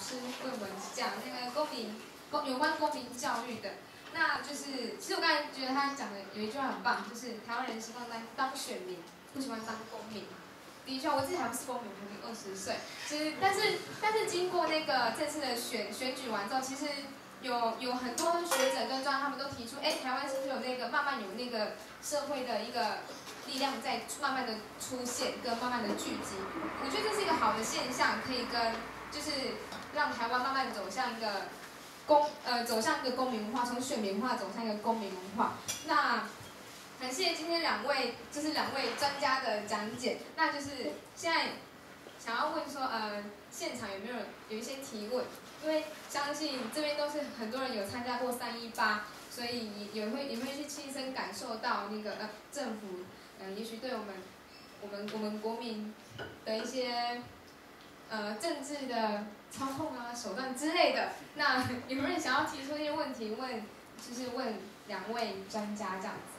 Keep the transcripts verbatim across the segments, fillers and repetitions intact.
师论文讲那个公民公有关公民教育的。那就是其实我刚才觉得他讲的有一句话很棒，就是台湾人希望当当选民，不喜欢当公民。的确，我自己还不是公民，我才二十岁。其实，但是但是经过那个这次的选选举完之后，其实有有很多学者跟专家他们都提出，哎，台湾是不是有那个慢慢有那个社会的一个力量在慢慢的出现跟慢慢的聚集？我觉得这是一个好的现象，可以跟就是让台湾慢慢走向一个公呃走向一个公民文化，从选民文化走向一个公民文化。那很谢谢今天两位，就是两位专家的讲解。那就是现在想要问说，呃，现场有没有有一些提问？因为相信这边都是很多人有参加过三一八，所以也也会也会去亲身感受到那个呃政府，呃，也许对我们我们我们国民的一些呃政治的操控啊手段之类的。那有没有人想要提出一些问题问，就是问两位专家这样子？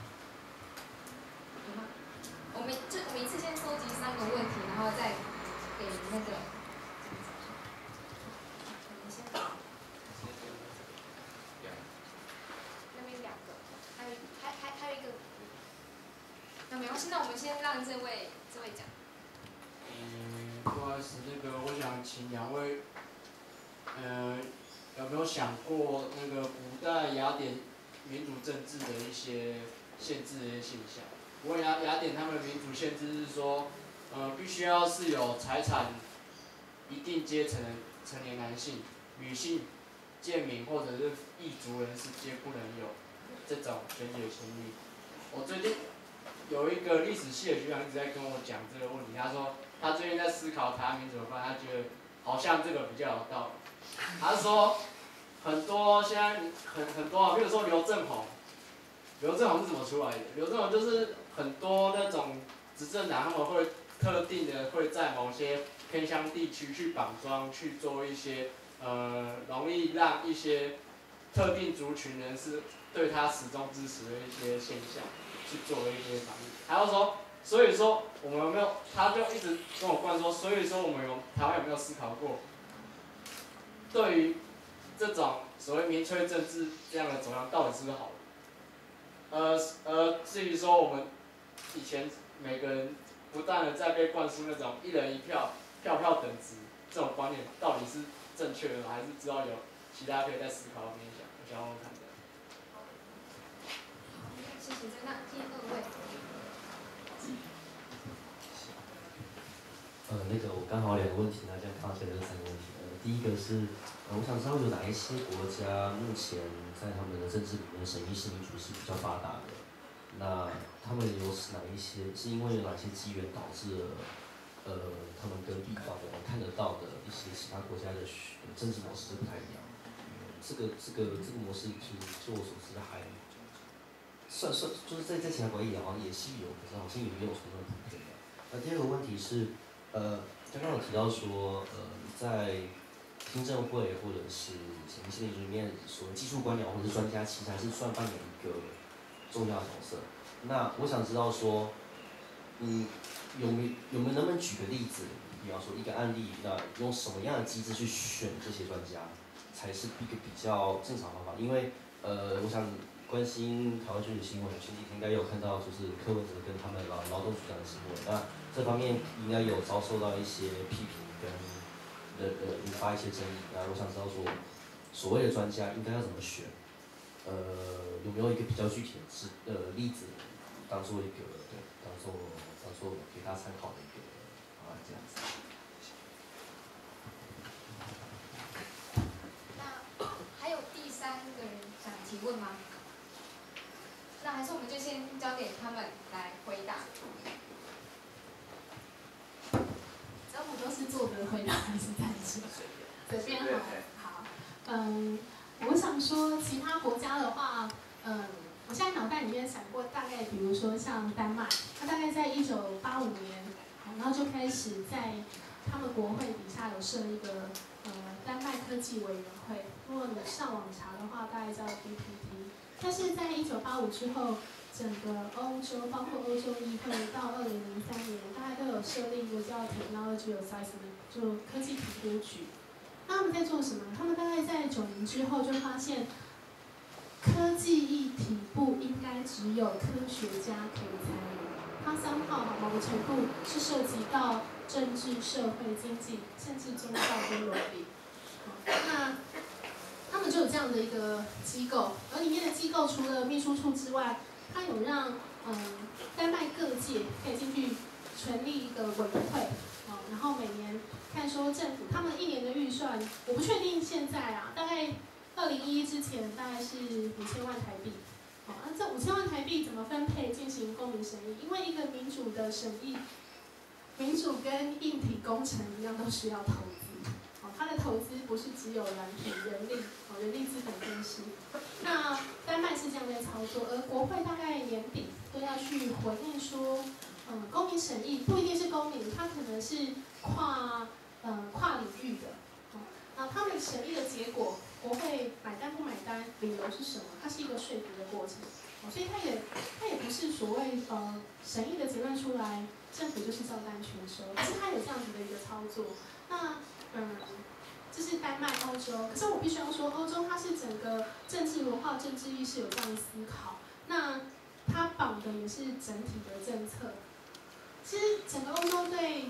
我们就我们一次先收集三个问题，然后再给那个。你先。那边两个，还有还还还有一个。那没关系，那我们先让这位这位讲。 嗯，不好意思，那个我想请两位，呃，有没有想过那个古代雅典民主政治的一些限制的一些现象？不过雅雅典他们的民主限制是说，呃，必须要是有财产一定阶层的成年男性、女性、贱民或者是异族人士皆不能有这种选举的权利。我最近有一个历史系的学长一直在跟我讲这个问题，他说他最近在思考台湾民主的方案，他觉得好像这个比较有道理。他说很多现在很很多啊，比如说刘正宏。刘正宏是怎么出来的？刘正宏就是很多那种执政党，他们会特定的会在某些偏乡地区去绑桩，去做一些呃容易让一些特定族群人士对他始终支持的一些现象，去做一些防御。还有说，所以说我们有没有？他就一直跟我灌输，所以说我们有台湾有没有思考过，对于这种所谓民粹政治这样的走向，到底是不是好的？呃呃，至于说我们以前每个人不断的在被灌输那种一人一票、票票等值这种观念，到底是正确的，还是知道有其他可以再思考的面向？我想问问看的。 谢谢。那第二位。 呃，那个我刚好两个问题，那这样放下这三个问题。呃，第一个是，呃，我想知道有哪一些国家目前在他们的政治里面审议式民主是比较发达的？那他们有哪一些是因为有哪些机缘导致了，呃，他们跟地方我们看得到的一些其他国家的政治模式不太一样？嗯，这个这个这个模式是就我所知还算算就是在在其他国家也好像也是有，可是好像也没有说那么普遍的。那第二个问题是。呃，刚刚有提到说，呃，在听证会或者是审议式民主里面，所谓技术官僚或者是专家，其实还是算扮演一个重要角色。那我想知道说，嗯，有没有没有能不能举个例子，比方说一个案例，那用什么样的机制去选这些专家，才是一个比较正常的方法？因为，呃，我想关心台湾选举新闻，前几天应该有看到，就是柯文哲跟他们劳劳动组长的新闻，那这方面应该有遭受到一些批评跟呃呃引发一些争议。那我想知道说，所谓的专家应该要怎么选？呃，有没有一个比较具体的例呃例子，当做一个对，当做当做给他参考的一个方案这样子？ 那还有第三个人想提问吗？那还是我们就先交给他们来回答。 只要我都是做的回答还是暂时随便好。好，嗯，我想说其他国家的话，嗯，我现在脑袋里面闪过大概，比如说像丹麦，它大概在一九八五年，然后就开始在他们国会底下有设一个呃丹麦科技委员会。如果你上网查的话，大概叫 D P T。但是在一九八五之后，整个欧洲，包括欧洲议会，到二零零三年，大家都有设立一个叫 Technology Assessment，就科技评估局。那们在做什么？他们大概在九年之后就发现，科技议题不应该只有科学家可以参与，它三号某个程度是涉及到政治、社会、经济，甚至宗教跟伦理。那他们就有这样的一个机构，而里面的机构除了秘书处之外，它有让嗯丹麦各界可以进去成立一个委员会，哦，然后每年看说政府他们一年的预算，我不确定现在啊，大概二零一一之前大概是五千万台币，哦，那这五千万台币怎么分配进行公民审议？因为一个民主的审议，民主跟硬体工程一样都需要投资。它的投资不是只有软体、人力、哦人力资本分析。那丹麦是这样在操作，而国会大概年底都要去回应说，嗯，公民审议不一定是公民，它可能是跨呃跨领域的。哦，那他们审议的结果，国会买单不买单，理由是什么？它是一个说服的过程。哦，所以它也它也不是所谓呃审议的结论出来，政府就是照单全收，而是它有这样子的一个操作。那嗯，这是丹麦、欧洲。可是我必须要说，欧洲它是整个政治文化、政治意识有这样的思考。那它绑的也是整体的政策。其实整个欧洲对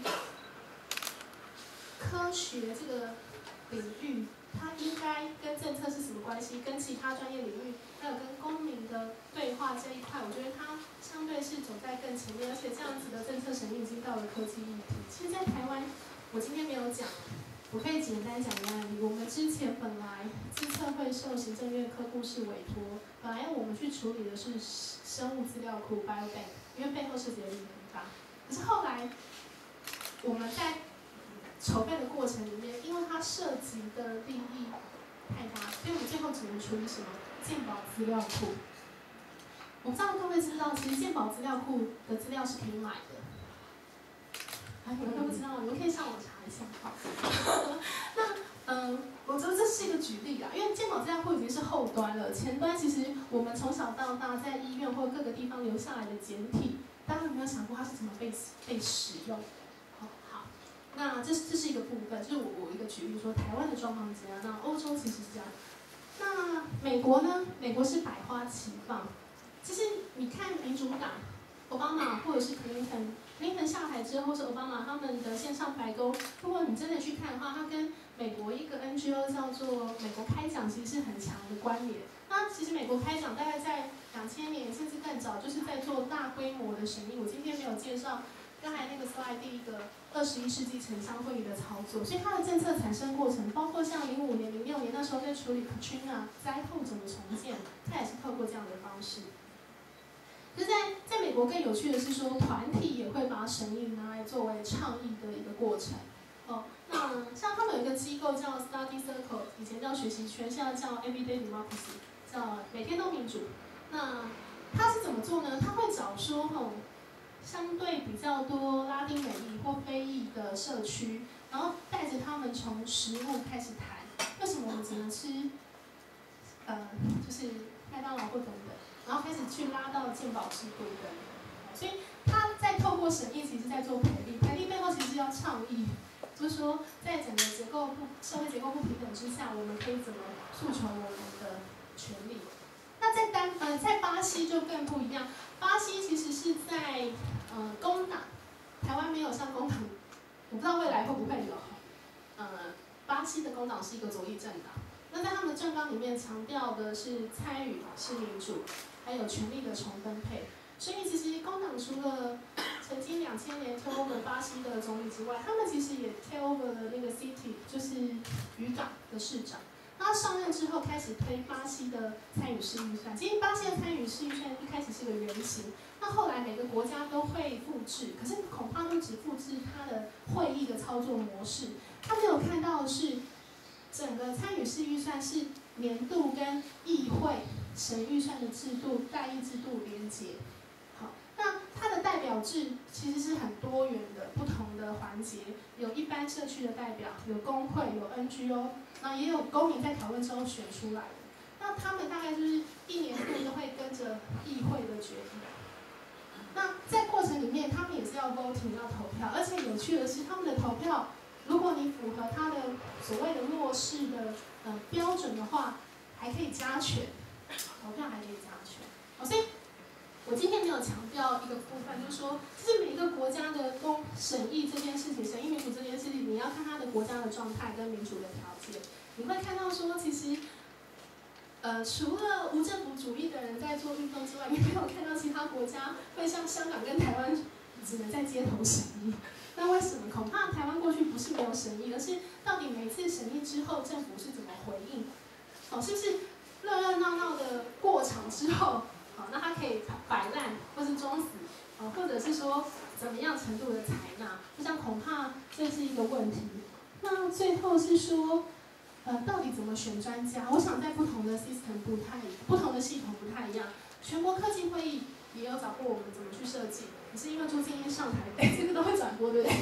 科学这个领域，它应该跟政策是什么关系？跟其他专业领域，还有跟公民的对话这一块，我觉得它相对是走在更前面，而且这样子的政策审议已经到了科技议题。其实，在台湾，我今天没有讲。我可以简单讲一个案例。我们之前本来资策会受行政院科部室委托，本来我们去处理的是生物资料库 biobank， 因为背后涉及的利益很大。可是后来我们在筹备的过程里面，因为它涉及的利益太大，所以我们最后只能处理什么健保资料库。我不知道各位知不知道，其实健保资料库的资料是可以买的。啊，你们都不知道，你们可以上网查一下。好，那嗯，我觉得这是一个举例啦，因为健保资料库已经是后端了，前端其实我们从小到大在医院或各个地方留下来的简体，大家有没有想过它是怎么被被使用？好，好，那这这是一个部分，就是我我一个举例说台湾的状况是这样，那欧洲其实是这样，那美国呢？美国是百花齐放，其实你看民主党，奥巴马或者是克林顿。林肯下台之后，是奥巴马他们的线上白宫。如果你真的去看的话，它跟美国一个 N G O 叫做美国开讲，其实是很强的关联。那其实美国开讲大概在两千年甚至更早，就是在做大规模的审议。我今天没有介绍刚才那个 slide 第一个二十一世纪城乡会议的操作，所以它的政策产生过程，包括像零五年、零六年那时候在处理 Katrina 灾后怎么重建，它也是透过这样的方式。就在在美国更有趣的是说，团体也会把审议拿来作为倡议的一个过程。哦，那像他们有一个机构叫 Study Circle， 以前叫学习圈，现在叫 Everyday Democracy， 叫每天都民主。那他是怎么做呢？他会找说哦，相对比较多拉丁美裔或非裔的社区，然后带着他们从食物开始谈，为什么我们只能吃，呃，就是麦当劳或等等。然后开始去拉到健保制度的，所以他在透过审议，其实在做培力，培力背后其实要倡议，就是说在整个结构不社会结构不平等之下，我们可以怎么诉求我们的权利。那在丹呃在巴西就更不一样，巴西其实是在呃工党，台湾没有像工党，我不知道未来会不会有，呃巴西的工党是一个左翼政党，那在他们的政纲里面强调的是参与是民主。还有权力的重分配，所以其实工党除了曾经两千年 take over 巴西的总理之外，他们其实也 take over 了那个 city， 就是渔港的市长。那他上任之后开始推巴西的参与式预算，其实巴西的参与式预算一开始是个原型，那后来每个国家都会复制，可是恐怕都只复制它的会议的操作模式，他没有看到的是整个参与式预算是年度跟议会。审预算的制度、代议制度连结，好，那它的代表制其实是很多元的，不同的环节，有一般社区的代表，有工会，有 N G O， 那也有公民在讨论之后选出来的。那他们大概就是一年度都会跟着议会的决议。那在过程里面，他们也是要 voting 要投票，而且有趣的是，他们的投票如果你符合它的所谓的弱势的呃标准的话，还可以加权，投票还可以加权。好，所以我今天没有强调一个部分，就是说，其实每一个国家的公审议这件事情，审议民主这件事情，你要看它的国家的状态跟民主的条件，你会看到说，其实。呃，除了无政府主义的人在做运动之外，你没有看到其他国家会像香港跟台湾只能在街头审议。那为什么？恐怕台湾过去不是没有审议，而是到底每次审议之后，政府是怎么回应？哦，是不是热热闹闹的过场之后，好，那它可以摆烂或是装死，哦，或者是说怎么样程度的采纳？我想恐怕这是一个问题。那最后是说。呃，到底怎么选专家？我想在不同的 system 不太，不同的系统不太一样。全国科技会议也有找过我们怎么去设计，可是因为朱敬一上台，哎，这个都会转播，对不对？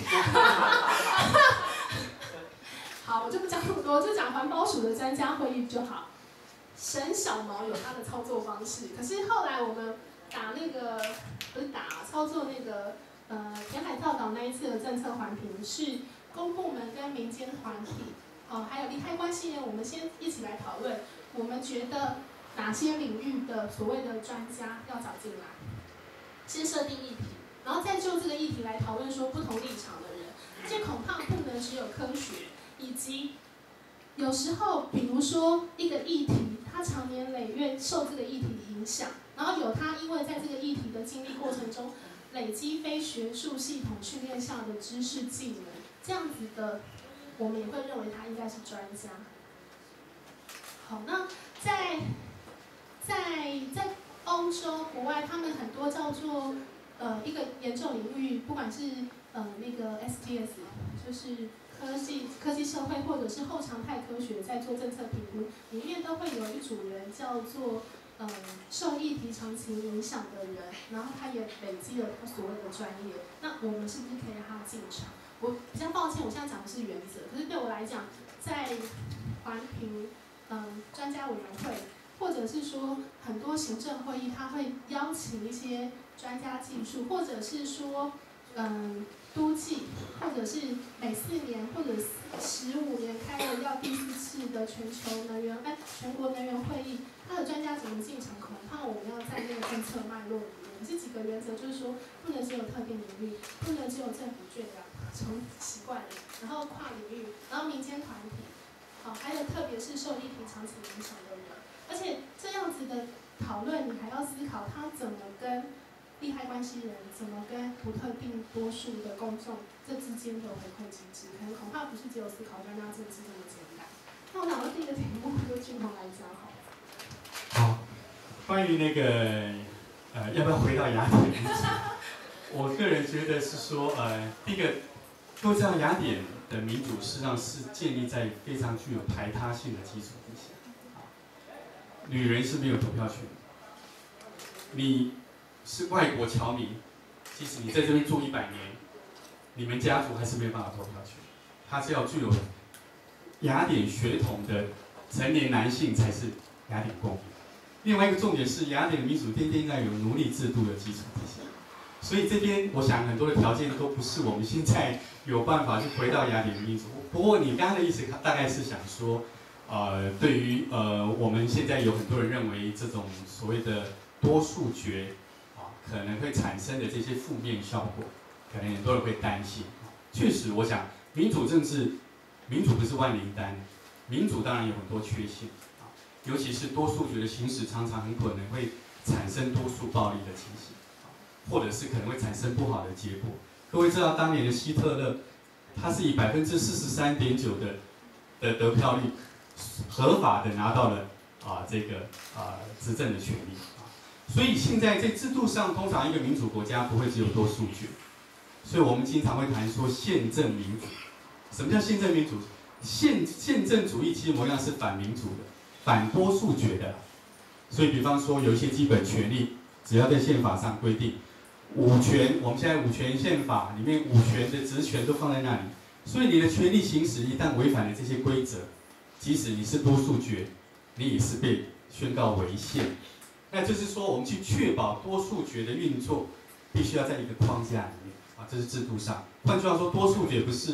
好，我就不讲那么多，就讲环保署的专家会议就好。沈小毛有他的操作方式，可是后来我们打那个不是打操作那个呃填海跳岛那一次的政策环评，是公部门跟民间团体。哦，还有利害关系人，我们先一起来讨论。我们觉得哪些领域的所谓的专家要找进来？先设定议题，然后再就这个议题来讨论说不同立场的人。这恐怕不能只有科学，以及有时候，比如说一个议题，它长年累月受这个议题的影响，然后有他因为在这个议题的经历过程中累积非学术系统训练下的知识技能，这样子的。我们也会认为他应该是专家。好，那在在在欧洲国外，他们很多叫做呃一个研究领域，不管是呃那个 S T S， 就是科技科技社会或者是后常态科学，在做政策评估，里面都会有一组人叫做呃受议题长期影响的人，然后他也累积了他所谓的专业。那我们是不是可以让他进场？我比较抱歉，我现在讲的是原则，可是对我来讲，在环评嗯专家委员会，或者是说很多行政会议，他会邀请一些专家技术，或者是说嗯都计，或者是每四年或者十五年开了要第四次的全球能源哎全国能源会议，他的专家怎么进场？恐怕我们要在那个政策脉络里面，这几个原则就是说，不能只有特定领域，不能只有政府圈养。从习惯了，然后跨领域，然后民间团体，好，还有特别是受议题长期影响的人，而且这样子的讨论，你还要思考他怎么跟利害关系人，怎么跟不特定多数的公众这之间的回馈机制，可能恐怕不是只有思考专家政治这么简单。那我想到第一个题目，由俊宏来讲好了。 好，关于那个呃，要不要回到雅典议题？我个人觉得是说，呃，第一个。都知道雅典的民主实际上是建立在非常具有排他性的基础之下。女人是没有投票权的，你是外国侨民，即使你在这边住一百年，你们家族还是没有办法投票权。他是要具有雅典血统的成年男性才是雅典公民。另外一个重点是，雅典的民主天天应该有奴隶制度的基础之下。所以这边我想很多的条件都不是我们现在有办法去回到雅典民主。不过你刚刚的意思大概是想说，呃，对于呃我们现在有很多人认为这种所谓的多数决啊可能会产生的这些负面效果，可能很多人会担心。确实，我想民主政治，民主不是万灵丹，民主当然有很多缺陷啊，尤其是多数决的行使常常很可能会产生多数暴力的情形。或者是可能会产生不好的结果。各位知道，当年的希特勒，他是以百分之四十三点九的的得票率，合法的拿到了啊这个啊执政的权利啊。所以现在在制度上，通常一个民主国家不会只有多数决，所以我们经常会谈说宪政民主。什么叫宪政民主？宪宪政主义其实模样是反民主的，反多数决的。所以，比方说有一些基本权利，只要在宪法上规定。五权，我们现在五权宪法里面五权的职权都放在那里，所以你的权力行使一旦违反了这些规则，即使你是多数决，你也是被宣告违宪。那就是说，我们去确保多数决的运作，必须要在一个框架里面啊，这是制度上。换句话说，多数决不是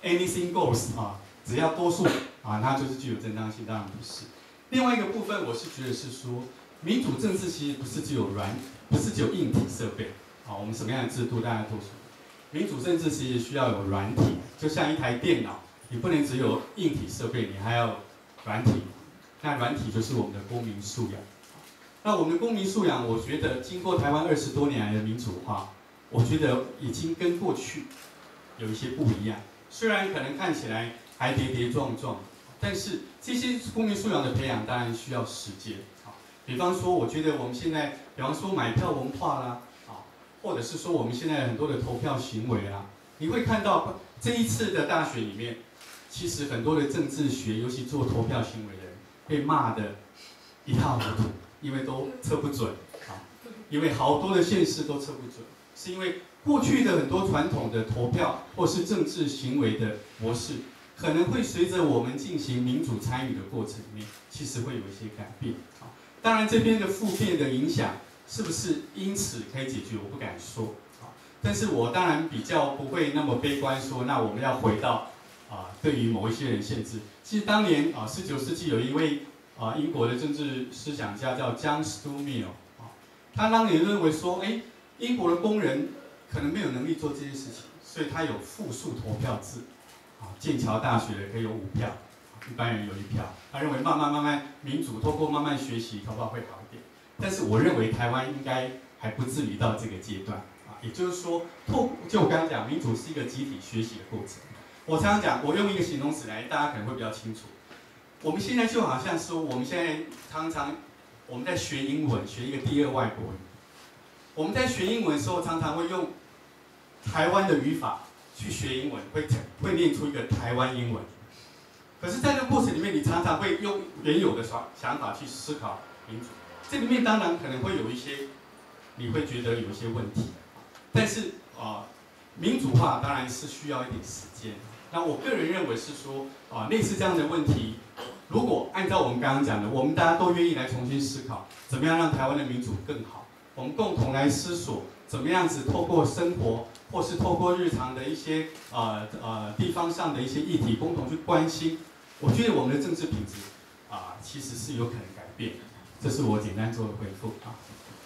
anything goes 啊，只要多数啊，它就是具有正当性，当然不是。另外一个部分，我是觉得是说，民主政治其实不是只有软，不是只有硬体设备。啊，我们什么样的制度大家都说，民主政治其实需要有软体，就像一台电脑，你不能只有硬体设备，你还要软体。那软体就是我们的公民素养。那我们的公民素养，我觉得经过台湾二十多年来的民主化，我觉得已经跟过去有一些不一样。虽然可能看起来还跌跌撞撞，但是这些公民素养的培养当然需要时间。啊，比方说，我觉得我们现在，比方说买票文化啦，啊，或者是说我们现在很多的投票行为啦，你会看到这一次的大选里面，其实很多的政治学，尤其做投票行为的人，被骂得一塌糊涂，因为都测不准。啊，因为好多的县市都测不准，是因为过去的很多传统的投票或是政治行为的模式，可能会随着我们进行民主参与的过程里面，其实会有一些改变。啊，当然这边的负面的影响是不是因此可以解决，我不敢说。啊，但是我当然比较不会那么悲观说，那我们要回到啊对于某一些人限制。其实当年啊十九世纪有一位啊英国的政治思想家叫 John Stuart Mill。他当年认为说，哎，英国的工人可能没有能力做这些事情，所以他有复数投票制，啊，剑桥大学的可以有五票，一般人有一票。他认为慢慢慢慢民主，透过慢慢学习，搞不好会好一点。但是我认为台湾应该还不至于到这个阶段，啊，也就是说，透就我刚刚讲，民主是一个集体学习的过程。我常常讲，我用一个形容词来，大家可能会比较清楚。我们现在就好像说，我们现在常常。我们在学英文，学一个第二外国语。我们在学英文的时候，常常会用台湾的语法去学英文，会会念出一个台湾英文。可是，在这个过程里面，你常常会用原有的想想法去思考民主。这里面当然可能会有一些，你会觉得有一些问题。但是啊、呃，民主化当然是需要一点时间。那我个人认为是说啊、呃，类似这样的问题。如果按照我们刚刚讲的，我们大家都愿意来重新思考，怎么样让台湾的民主更好？我们共同来思索，怎么样子透过生活，或是透过日常的一些呃呃地方上的一些议题，共同去关心。我觉得我们的政治品质啊、呃，其实是有可能改变的。这是我简单做的回复啊。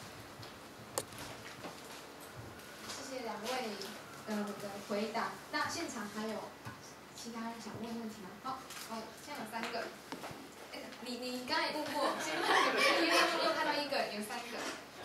谢谢两位呃的回答。那现场还有其他人想问问题吗？好，哦，现在有三个。你你刚才也问过，现在有又又看到一个，有三个。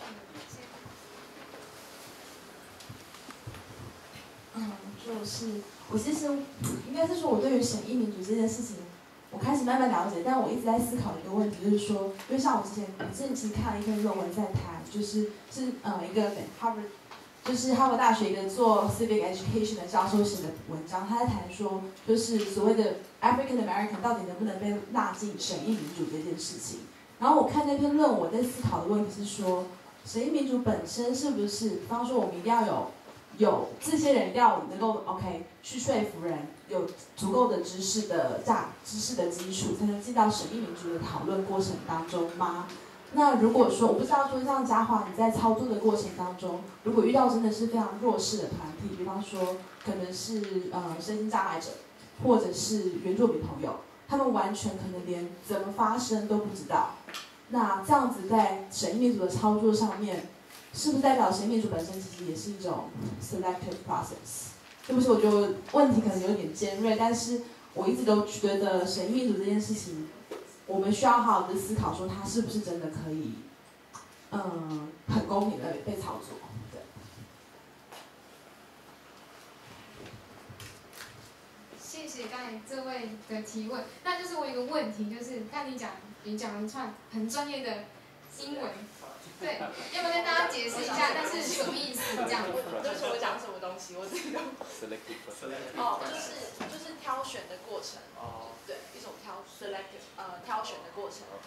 嗯，就是我其实应该是说，我对于审议民主这件事情，我开始慢慢了解，但我一直在思考一个问题，就是说，因为像我之前我之前其实看了一篇论文在谈，就是是呃一个哈佛，就是哈佛大学一个做 civic education 的教授写的文章，他在谈说，就是所谓的 African American 到底能不能被纳进审议民主这件事情。然后我看那篇论文，我在思考的问题是说，审议民主本身是不是，比方说我们一定要有有这些人要能够 OK 去说服人，有足够的知识的价知识的基础，才能进到审议民主的讨论过程当中吗？那如果说我不知道说像嘉华你在操作的过程当中，如果遇到真的是非常弱势的团体，比方说可能是呃身心障碍者，或者是原住民朋友，他们完全可能连怎么发声都不知道。那这样子在审议民主的操作上面，是不是代表审议民主本身其实也是一种 selective process？ 对不起，我觉得问题可能有点尖锐，但是我一直都觉得审议民主这件事情，我们需要好好的思考，说它是不是真的可以，嗯，很公平的被操作。对。 谢谢刚才这位的提问。那就是我有一个问题，就是看你讲，你讲了一串很专业的英文，对，要不要跟大家解释一下？但是什么意思？这样子？ 就是我讲什么东西，我自己都。哦，就是就是挑选的过程。哦。对，一种挑 selective 呃挑选的过程。对。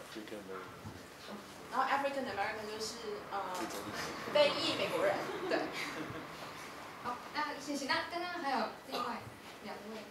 然后 African American 就是呃非裔美国人。对。 好，那谢谢。那刚刚还有另外两位。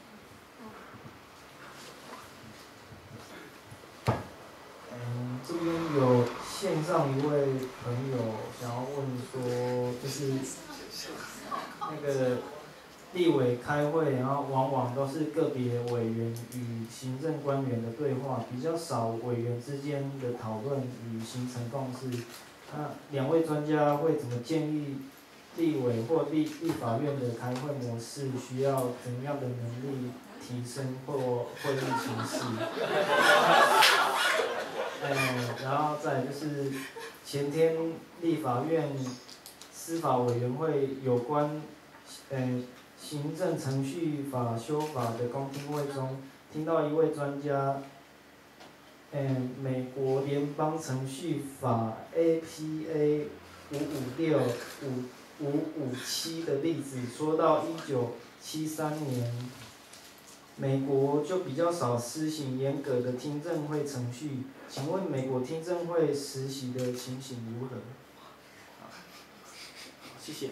嗯，这边有线上一位朋友想要问说，就是那个立委开会，然后往往都是个别委员与行政官员的对话，比较少委员之间的讨论与形成共识。那两位专家会怎么建议立委或立立法院的开会模式？需要怎样的能力提升或会议形式？嗯，然后再来就是前天立法院司法委员会有关嗯行政程序法修法的公听会中，听到一位专家，嗯，美国联邦程序法 A P A 五五六五五五七的例子，说到一九七三年，美国就比较少施行严格的听证会程序，请问美国听证会实习的情形如何？好，谢谢。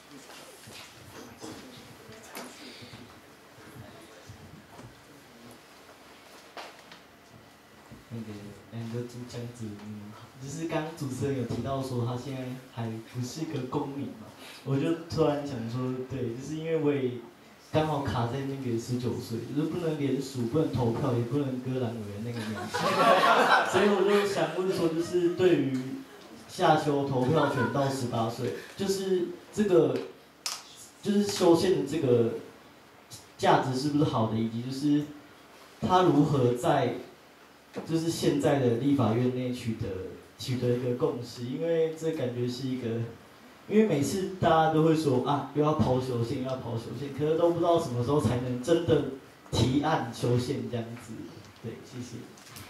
那个两个主讲者，嗯，就是刚主持人有提到说他现在还不是个公民嘛，我就突然想说，对，就是因为我也刚好卡在那个十九岁，就是不能联署、不能投票、也不能割阑尾的那个年纪，所以我就想问说，就是对于下修投票权到十八岁，就是这个，就是修宪的这个价值是不是好的，以及就是他如何在就是现在的立法院内取得取得一个共识，因为这感觉是一个，因为每次大家都会说啊，又要跑修宪，又要跑修宪，可是都不知道什么时候才能真的提案修宪这样子。对，谢谢。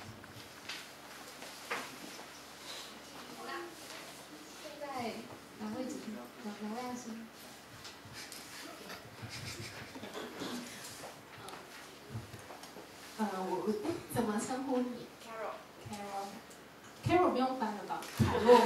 好啦，现在哪位主哪哪位要先？ 呃，我我怎么称呼你 ？Carol。Carol。Carol 不用翻了吧？凯洛。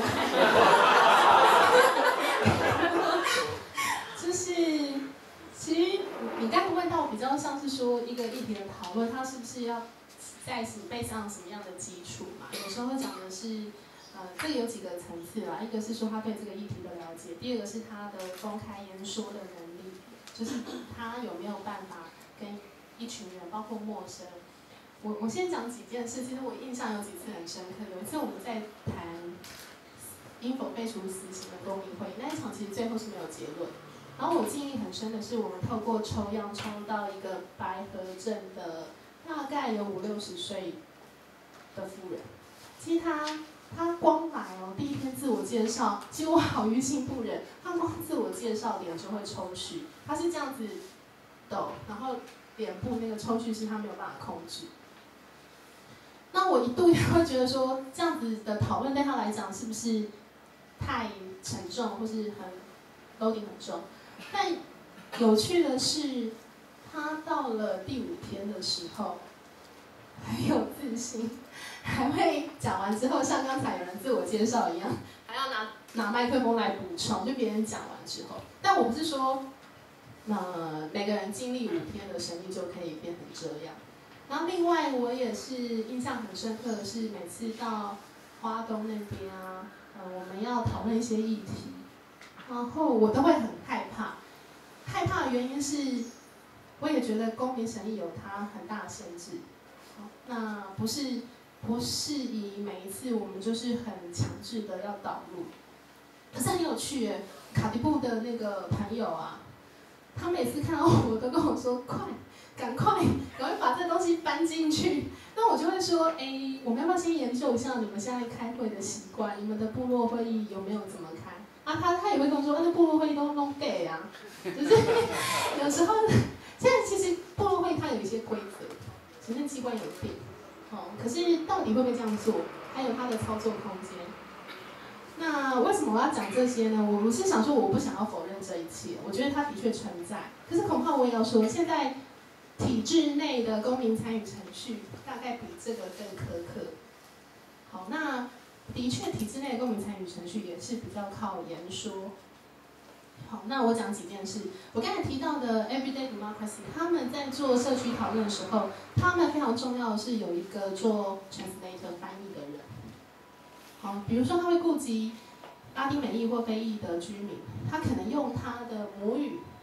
就是，其实你刚才问到比较像是说一个议题的讨论，它是不是要在什背上什么样的基础嘛？有时候会讲的是，呃，这个有几个层次啦，一个是说他对这个议题的了解，第二个是他的公开言说的能力，就是他有没有办法跟一群人，包括陌生。我我先讲几件事，其实我印象有几次很深刻。有一次我们在谈应否废除死刑的公民会议，那一场其实最后是没有结论。然后我记忆很深的是，我们透过抽样抽到一个白河镇的大概有五六十岁的妇人。其实她她光来哦，第一天自我介绍，其实我好于心不忍。她光自我介绍脸就会抽搐，她是这样子抖，然后脸部那个抽搐是她没有办法控制。那我一度也会觉得说，这样子的讨论对他来讲是不是太沉重，或是很 loading 很重？但有趣的是，他到了第五天的时候，很有自信，还会讲完之后，像刚才有人自我介绍一样，还要拿拿麦克风来补充，就别人讲完之后。但我不是说，呃，每个人经历五天的神力就可以变成这样。然后另外我也是印象很深刻的是，每次到花东那边啊，呃，我们要讨论一些议题，然后我都会很害怕。害怕的原因是，我也觉得公民审议有它很大的限制。那不是不适宜每一次我们就是很强制的要导入。可是很有趣耶，卡迪布的那个朋友啊，他每次看到我都跟我说快。赶快，赶快把这东西搬进去。那我就会说，哎，我们要不要先研究一下你们现在开会的习惯？你们的部落会议有没有怎么开？啊，他他也会跟我说，啊，那部落会议都弄 gay 啊，就是有时候，现在其实部落会议它有一些规则，行政机关有定，哦，可是到底会不会这样做，还有它的操作空间。那为什么我要讲这些呢？我我是想说，我不想要否认这一切，我觉得它的确存在。可是恐怕我也要说，现在。体制内的公民参与程序大概比这个更苛刻。好，那的确体制内的公民参与程序也是比较靠言说。好，那我讲几件事。我刚才提到的 Everyday Democracy， 他们在做社区讨论的时候，他们非常重要的是有一个做 translator 翻译的人。好，比如说他会顾及拉丁美裔或非裔的居民，他可能用他的母语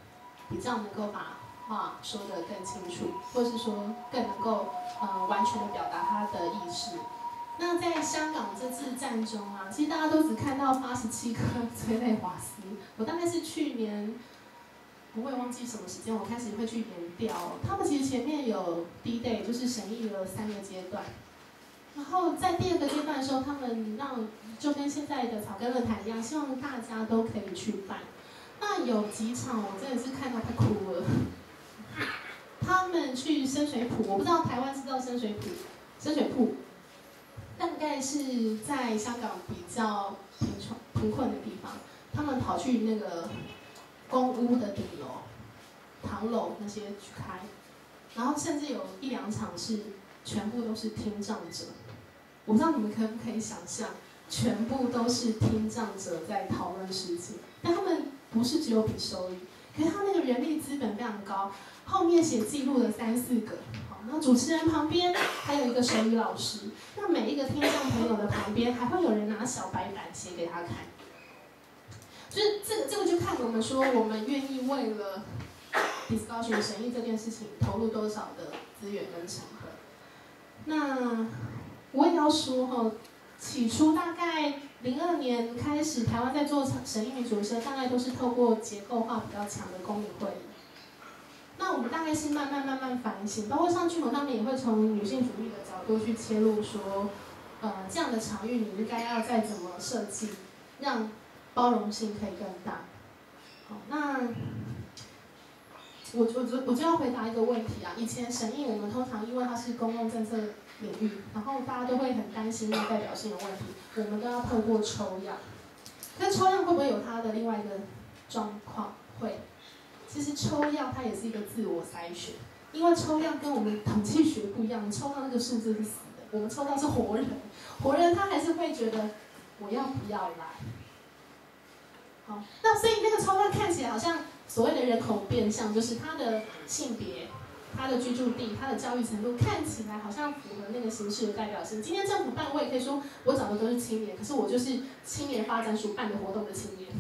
比较能够把话说得更清楚，或是说更能够呃完全的表达他的意识。那在香港这次战中啊，其实大家都只看到八十七颗催泪瓦斯。我大概是去年，我也忘记什么时间，我开始会去研调。他们其实前面有 D Day， 就是审议了三个阶段。然后在第二个阶段的时候，他们让就跟现在的草根论坛一样，希望大家都可以去办。那有几场我真的是看到快哭了。他们去深水埗，我不知道台湾知道深水埗，深水埗。大概是在香港比较贫穷贫困的地方，他们跑去那个公屋的顶楼、唐楼那些去开，然后甚至有一两场是全部都是听障者。我不知道你们可不可以想象，全部都是听障者在讨论事情，但他们不是只有比手语，可是他那个人力资本非常高，后面写记录了三四个。那主持人旁边还有一个手语老师，那每一个听障朋友的旁边还会有人拿小白板写给他看，就是这个这个就看我们说我们愿意为了 discussion 审议这件事情投入多少的资源跟成本。那我也要说哈，起初大概零二年开始，台湾在做审议民主的时候，大概都是透过结构化比较强的公民会议。那我们大概是慢慢慢慢反省，包括像剧本上面也会从女性主义的角度去切入说，呃，这样的场域你应该要再怎么设计，让包容性可以更大。好，那我我就我就要回答一个问题啊，以前审议我们通常因为它是公共政策领域，然后大家都会很担心那代表性的问题，我们都要透过抽样。但抽样会不会有它的另外一个状况？会。其实抽样它也是一个自我筛选，因为抽样跟我们统计学不一样，你抽到那个数字是死的，我们抽到是活人，活人他还是会觉得我要不要来。好，那所以那个抽样看起来好像所谓的人口变相，就是他的性别、他的居住地、他的教育程度看起来好像符合那个形式的代表性。今天政府办，我也可以说我找的都是青年，可是我就是青年发展署办的活动的青年。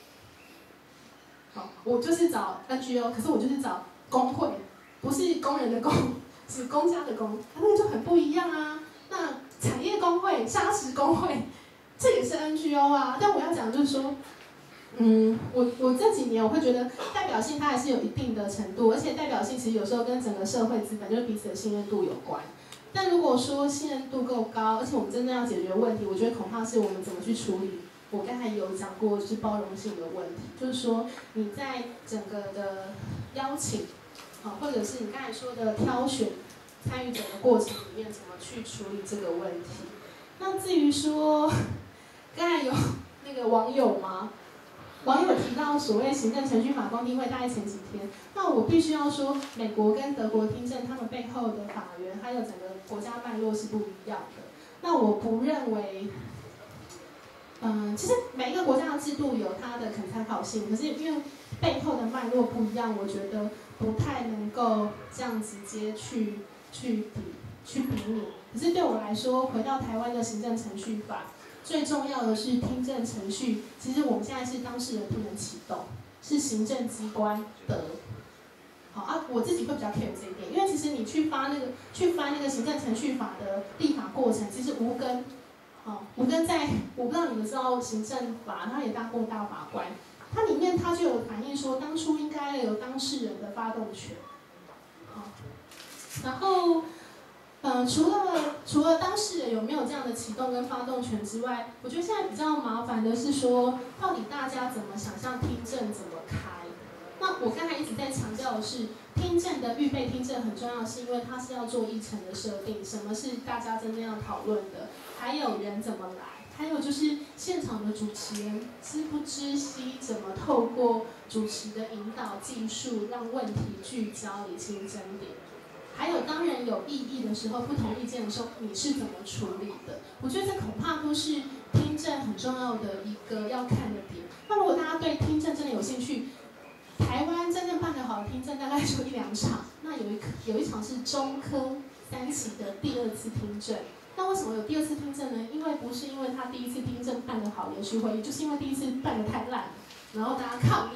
好，我就是找 N G O， 可是我就是找工会，不是工人的工，是公家的工，它那个就很不一样啊。那产业工会、砂石工会，这也是 N G O 啊。但我要讲就是说，嗯，我我这几年我会觉得代表性它还是有一定的程度，而且代表性其实有时候跟整个社会资本就是彼此的信任度有关。但如果说信任度够高，而且我们真正要解决问题，我觉得恐怕是我们怎么去处理。我刚才有讲过，就是包容性的问题，就是说你在整个的邀请，啊，或者是你刚才说的挑选参与者的过程里面，怎么去处理这个问题？那至于说，刚才有那个网友吗？网友提到所谓行政程序法公听会，大概前几天，那我必须要说，美国跟德国听证，他们背后的法源还有整个国家脉络是不一样的。那我不认为。嗯，其实每一个国家的制度有它的可参考性，可是因为背后的脉络不一样，我觉得不太能够这样直接去去比去比拟。可是对我来说，回到台湾的行政程序法，最重要的是听证程序。其实我们现在是当事人不能启动，是行政机关的。好啊，我自己会比较 care 这一点，因为其实你去发那个去翻那个行政程序法的立法过程，其实无根。哦，我跟在，我不知道你们知道行政法，他也当过大法官，它里面它就有反映说，当初应该有当事人的发动权。好，然后，呃，除了除了当事人有没有这样的启动跟发动权之外，我觉得现在比较麻烦的是说，到底大家怎么想象听证怎么开？那我刚才一直在强调的是，听证的预备听证很重要，是因为它是要做议程的设定，什么是大家真正要讨论的。还有人怎么来，还有就是现场的主持人知不知悉怎么透过主持的引导技术让问题聚焦、理清争点。还有当人有异议的时候、不同意见的时候，你是怎么处理的？我觉得这恐怕都是听证很重要的一个要看的点。那如果大家对听证真的有兴趣，台湾真正办得好的听证大概就一两场，那有一有一场是中科三期的第二次听证。那为什么有第二次听证呢？因为不是因为他第一次听证办得好连续会议，就是因为第一次办得太烂，然后大家抗议，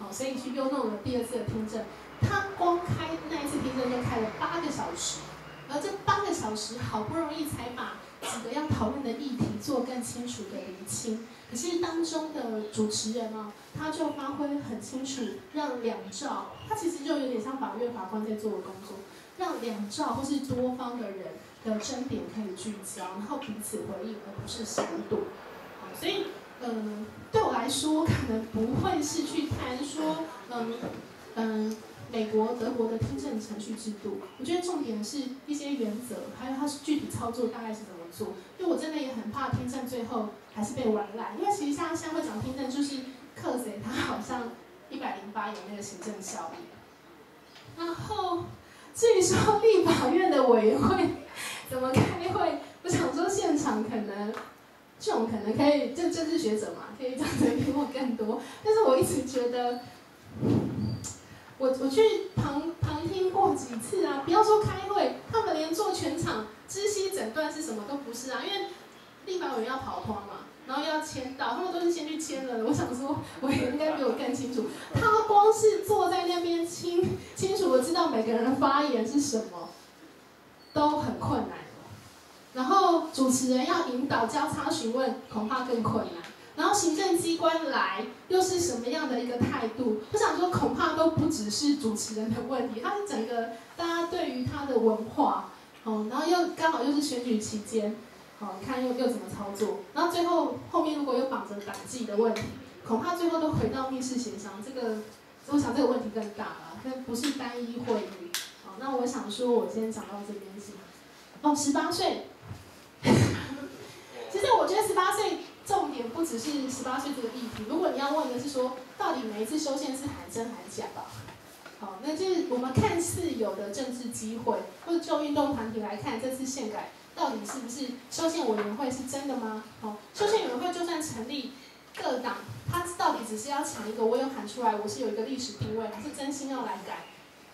好，所以去又弄了第二次的听证。他光开那一次听证就开了八个小时，而这八个小时好不容易才把几个要讨论的议题做更清楚的厘清。可是当中的主持人啊，他就发挥很清楚，让两兆，他其实就有点像法院法官在做的工作，让两兆或是多方的人的争点可以聚焦，然后彼此回应，而不是闪躲。好，所以，嗯，对我来说，可能不会是去谈说，嗯嗯，美国、德国的听证程序制度。我觉得重点是一些原则，还有它具体操作大概是怎么做。因为我真的也很怕听证最后还是被玩烂，因为其实像现在会讲听证，就是克谁他好像一百零八有那个行政效益。然后至于说立法院的委员会怎么开会，我想说现场可能这种可能可以，就政治学者嘛，可以讲的比我更多。但是我一直觉得，我我去旁旁听过几次啊，不要说开会，他们连做全场知悉诊断是什么都不是啊，因为立法委员要跑团嘛，然后要签到，他们都是先去签了。我想说，委员应该比我更清楚。他光是坐在那边清清楚的知道每个人的发言是什么，都很困难。然后主持人要引导交叉询问，恐怕更困难。然后行政机关来又是什么样的一个态度？我想说，恐怕都不只是主持人的问题，它是整个大家对于他的文化，哦，然后又刚好又是选举期间，哦，你看又又怎么操作？然后最后后面如果又绑着党纪的问题，恐怕最后都回到密室协商。这个，我想这个问题更大了，这不是单一会议。好，那我想说，我今天讲到这边是，哦，十八岁。其实我觉得十八岁重点不只是十八岁这个议题。如果你要问的是说，到底每一次修宪是喊真喊假吧？好，那就是我们看似有的政治机会，或者就运动团体来看，这次宪改到底是不是修宪委员会是真的吗？好，修宪委员会就算成立，各党他到底只是要抢一个我有喊出来，我是有一个历史定位，还是真心要来改？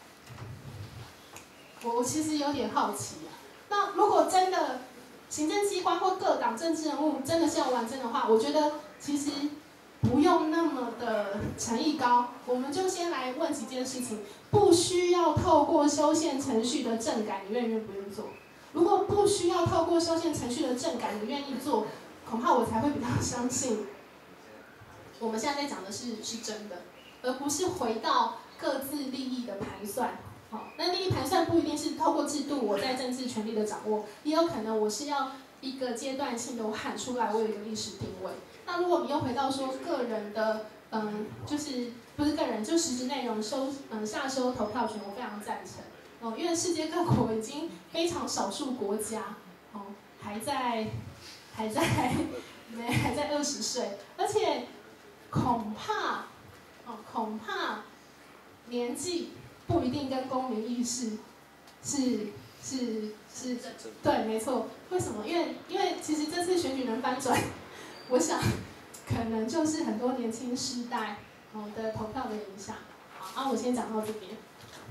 我我其实有点好奇啊。那如果真的行政机关或各党政治人物真的是要完整的话，我觉得其实不用那么的诚意高，我们就先来问几件事情，不需要透过修宪程序的政改，你愿不愿意不愿意做？如果不需要透过修宪程序的政改，你愿意做，恐怕我才会比较相信，我们现在在讲的是是真的，而不是回到各自利益的盘算。好，那利益盘算不一定是透过制度我在政治权力的掌握，也有可能我是要一个阶段性的我喊出来，我有一个历史定位。那如果你又回到说个人的，嗯，就是不是个人，就实质内容收，嗯，下修投票权，我非常赞成。哦，因为世界各国已经非常少数国家，哦，还在还在没还在二十岁，而且恐怕，哦，恐怕年纪。不一定跟公民意识是是是，对，没错。为什么？因为因为其实这次选举能翻转，我想可能就是很多年轻世代哦的投票的影响。好，啊，我先讲到这边。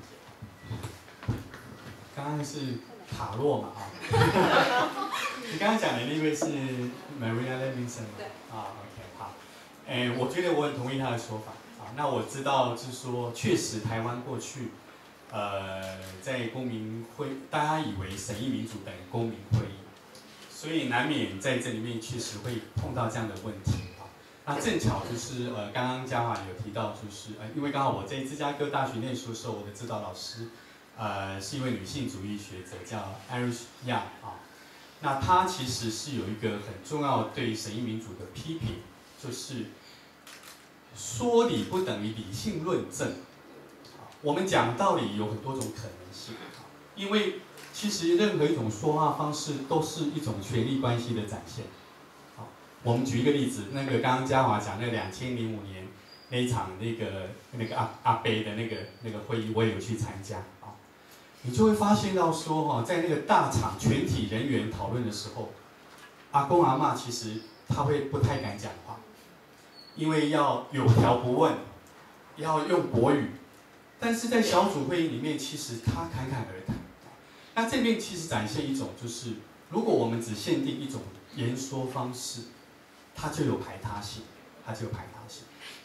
刚刚是塔洛嘛啊？你刚刚讲的那位是 Maria Levinson 吗？ 对。 啊 ，OK， 好。哎，我觉得我很同意他的说法。那我知道是说，确实台湾过去，呃，在公民会，大家以为审议民主等于公民会议，所以难免在这里面确实会碰到这样的问题啊。那正巧就是呃，刚刚嘉华有提到，就是呃，因为刚好我在芝加哥大学念书的时候，我的指导老师，呃，是一位女性主义学者，叫 Iris Young 啊。那她其实是有一个很重要对审议民主的批评，就是。说理不等于理性论证。我们讲道理有很多种可能性，因为其实任何一种说话方式都是一种权力关系的展现。好，我们举一个例子，那个刚刚嘉华讲那两千零五年那一场那个那个阿阿伯的那个那个会议，我也有去参加啊。你就会发现到说哈，在那个大场全体人员讨论的时候，阿公阿嬷其实他会不太敢讲话。因为要有条不紊，要用国语，但是在小组会议里面，其实他侃侃而谈。那这边其实展现一种，就是如果我们只限定一种言说方式，它就有排他性，它就有排他性。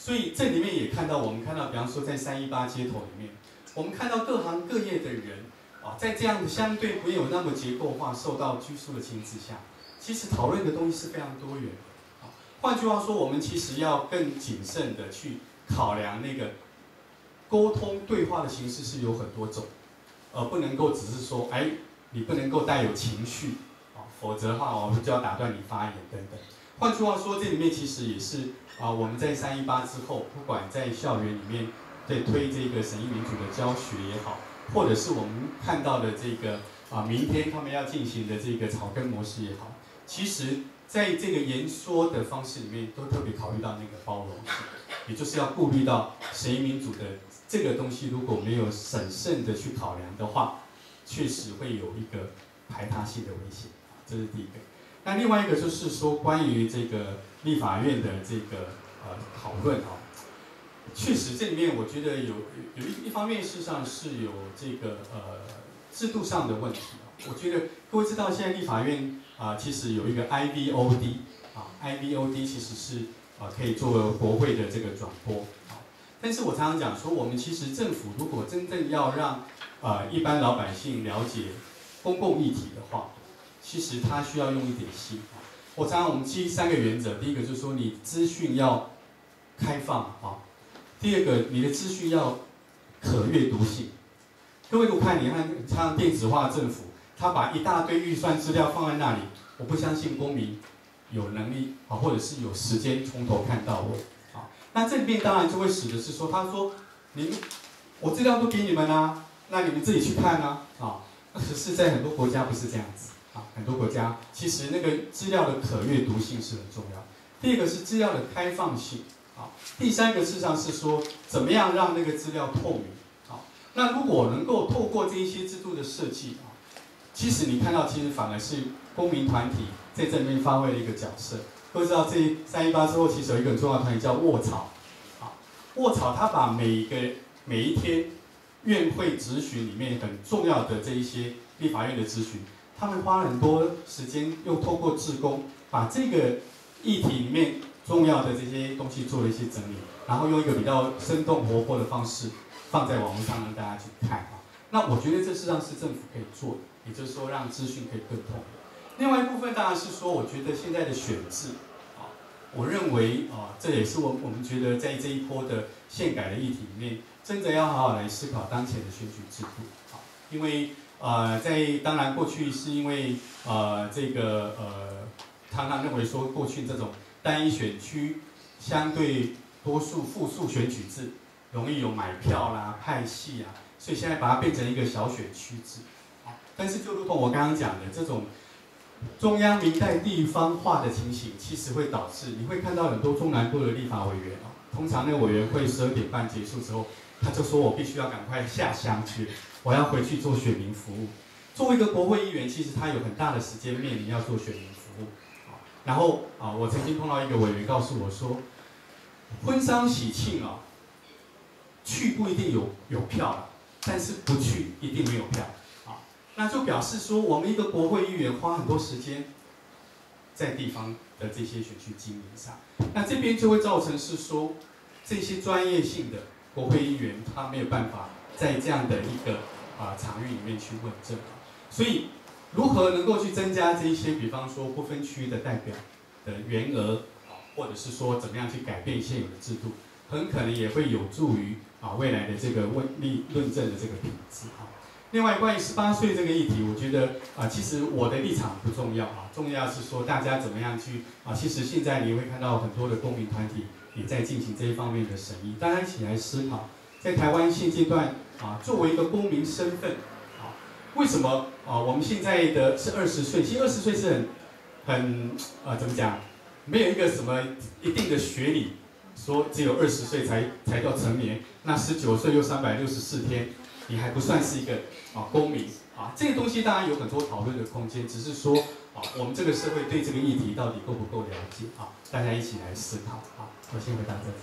所以这里面也看到，我们看到，比方说在三一八街头里面，我们看到各行各业的人啊，在这样的相对没有那么结构化、受到拘束的情之下，其实讨论的东西是非常多元的。啊，换句话说，我们其实要更谨慎的去考量那个沟通对话的形式是有很多种，而不能够只是说，哎，你不能够带有情绪啊，否则的话，我们就要打断你发言等等。换句话说，这里面其实也是啊，我们在三一八之后，不管在校园里面在推这个审议民主的教学也好，或者是我们看到的这个啊，明天他们要进行的这个草根模式也好，其实在这个言说的方式里面，都特别考虑到那个包容性，也就是要顾虑到审议民主的这个东西，如果没有审慎的去考量的话，确实会有一个排他性的危险。这是第一个。那另外一个就是说，关于这个立法院的这个呃讨论啊，确实这里面我觉得有有一一方面事实上是有这个呃制度上的问题啊。我觉得各位知道现在立法院啊、呃、其实有一个 I V O D 啊 ，I V O D 其实是啊、呃、可以做国会的这个转播啊。但是我常常讲说，我们其实政府如果真正要让呃一般老百姓了解公共议题的话，其实它需要用一点心啊。我常常我们基于三个原则，第一个就是说你资讯要开放啊，第二个你的资讯要可阅读性。各位，我看你看像电子化政府，他把一大堆预算资料放在那里，我不相信公民有能力啊，或者是有时间从头看到尾啊。那这里面当然就会使得是说，他说您我资料都给你们啊，那你们自己去看啊啊。可是，在很多国家不是这样子。啊，很多国家其实那个资料的可阅读性是很重要。第一个是资料的开放性，啊，第三个事实上是说怎么样让那个资料透明，啊，那如果能够透过这一些制度的设计，啊，其实你看到其实反而是公民团体在这里面发挥了一个角色。各位知道这三一八之后，其实有一个很重要的团体叫卧草，啊，卧草它把每一个每一天院会质询里面很重要的这一些立法院的质询。他们花很多时间，又透过志工把这个议题里面重要的这些东西做了一些整理，然后用一个比较生动活泼的方式放在网络上让大家去看啊。那我觉得这实际上是政府可以做的，也就是说让资讯可以更透明。另外一部分当然是说，我觉得现在的选制啊，我认为啊，这也是我我们觉得在这一波的宪改的议题里面，真的要好好来思考当前的选举制度啊，因为。呃，在当然过去是因为呃这个呃，常常认为说过去这种单一选区相对多数复数选举制，容易有买票啦、派系啊，所以现在把它变成一个小选区制。但是就如同我刚刚讲的，这种中央民代地方化的情形，其实会导致你会看到很多中南部的立法委员哦，通常那个委员会十二点半结束之后，他就说我必须要赶快下乡去。我要回去做选民服务。作为一个国会议员，其实他有很大的时间面临要做选民服务。然后啊，我曾经碰到一个委员告诉我说，婚丧喜庆啊，去不一定有有票，但是不去一定没有票。啊，那就表示说，我们一个国会议员花很多时间在地方的这些选区经营上，那这边就会造成是说，这些专业性的国会议员他没有办法。在这样的一个啊、呃、场域里面去问政，所以如何能够去增加这一些，比方说不分区的代表的员额，或者是说怎么样去改变现有的制度，很可能也会有助于啊未来的这个问力论证的这个品质啊。另外，关于十八岁这个议题，我觉得啊，其实我的立场不重要啊，重要是说大家怎么样去啊。其实现在你会看到很多的公民团体也在进行这一方面的审议，大家一起来思考。在台湾现阶段啊，作为一个公民身份啊，为什么啊我们现在的是二十岁？其实二十岁是很很啊怎么讲？没有一个什么一定的学理，说只有二十岁才才叫成年。那十九岁又三百六十四天，你还不算是一个啊公民啊。这个东西当然有很多讨论的空间，只是说啊我们这个社会对这个议题到底够不够了解啊？大家一起来思考啊。我先回答这里。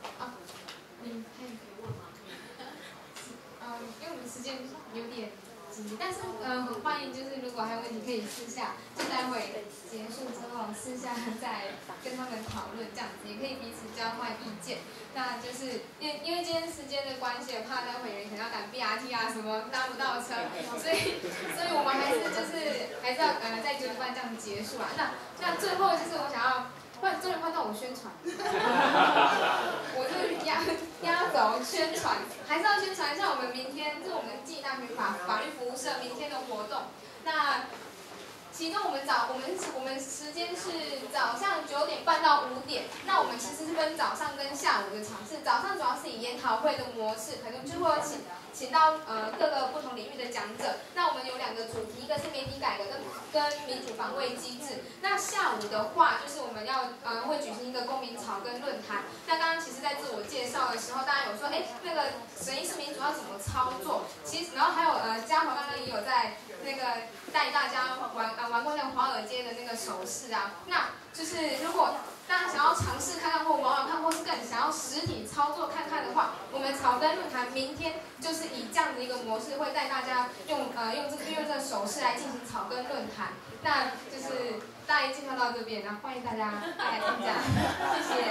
有点紧经历。但是呃，很欢迎，就是如果还有问题可以私下，就待会结束之后私下再跟他们讨论，这样子也可以彼此交换意见。那就是因为因为今天时间的关系，我怕待会有人可能要赶 B R T 啊什么搭不到车，所以所以我们还是就是还是要呃在九点半这样结束啊。那那最后就是我想要。换终于换到我宣传，我就是压压轴宣传，还是要宣传一下我们明天，就是我们暨大学法法律服务社明天的活动。那其中我们早我们我们时间是早上九点半到五点，那我们其实是分早上跟下午的场次。早上主要是以研讨会的模式，可能就会有请请到呃各个不同领域的讲者。那我们有两个主题，一个是媒体改革跟跟民主防卫机制。那下午的话，就是我们要呃会举行一个公民草根论坛。那刚刚其实在自我介绍的时候，大家有说，哎，那个审议式民主要怎么操作？其实然后还有呃嘉华刚刚也有在那个带大家玩呃玩过那个华尔街的那个手势啊。那就是如果大家想要尝试看看或玩玩看，或是更想要实体操作看看的话，我们草根论坛明天就是以这样的一个模式，会带大家用呃用这个用这个手势来进行草根论坛。那就是大家介绍到这边，然后欢迎大家来参加，谢谢。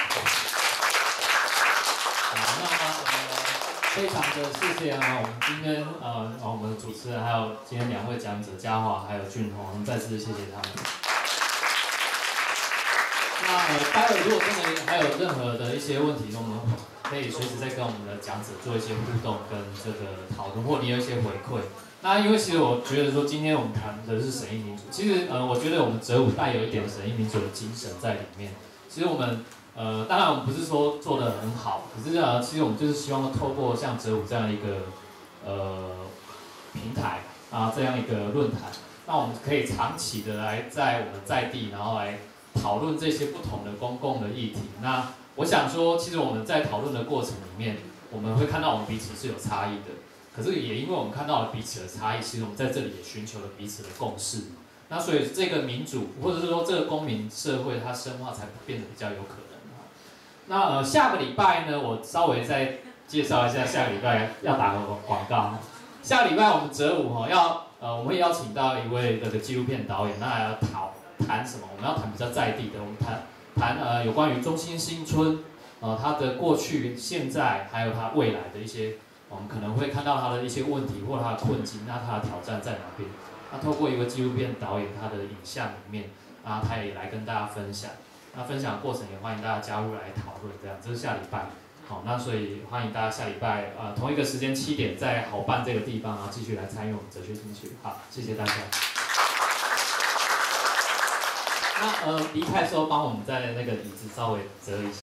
好，那呃非常的谢谢啊，我们今天呃我们的主持人还有今天两位讲者嘉华还有俊宏，我们再次谢谢他们。那呃，待会如果真的还有任何的一些问题，我们可以随时再跟我们的讲者做一些互动跟这个讨论，或你有一些回馈。那因为其实我觉得说，今天我们谈的是审议民主，其实呃，我觉得我们哲武带有一点审议民主的精神在里面。其实我们呃，当然我们不是说做得很好，可是呃，其实我们就是希望透过像哲武这样一个呃平台啊，这样一个论坛，那我们可以长期的来在我们在地，然后来讨论这些不同的公共的议题。那我想说，其实我们在讨论的过程里面，我们会看到我们彼此是有差异的。可是也因为我们看到了彼此的差异，其实我们在这里也寻求了彼此的共识。那所以这个民主，或者是说这个公民社会，它深化才变得比较有可能。那呃，下个礼拜呢，我稍微再介绍一下下个礼拜要打个广告。下个礼拜我们哲武哈要呃，我们会邀请到一位这个纪录片导演，那要讨谈什么？我们要谈比较在地的，我们谈谈呃有关于中心新村，呃它的过去、现在还有它未来的一些。我们可能会看到他的一些问题或者他的困境，那他的挑战在哪边？那透过一个纪录片导演他的影像里面，啊，他也来跟大家分享。那分享的过程也欢迎大家加入来讨论，这样这是下礼拜。好，那所以欢迎大家下礼拜呃同一个时间七点在好办这个地方，然后继续来参与我们哲学进去。好，谢谢大家。那呃离开的时候帮我们在那个椅子稍微折一下。